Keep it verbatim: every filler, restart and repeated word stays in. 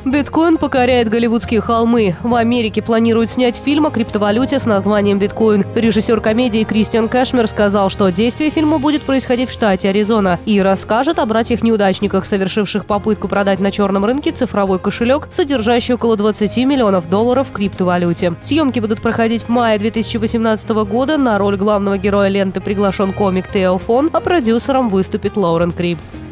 Биткоин покоряет голливудские холмы. В Америке планируют снять фильм о криптовалюте с названием «Биткоин». Режиссер комедии Кристиан Кэшмер сказал, что действие фильма будет происходить в штате Аризона и расскажет о братьях-неудачниках, совершивших попытку продать на черном рынке цифровой кошелек, содержащий около двадцати миллионов долларов в криптовалюте. Съемки будут проходить в мае две тысячи восемнадцатого года. На роль главного героя ленты приглашен комик Тео Фон, а продюсером выступит Лоурен Крип.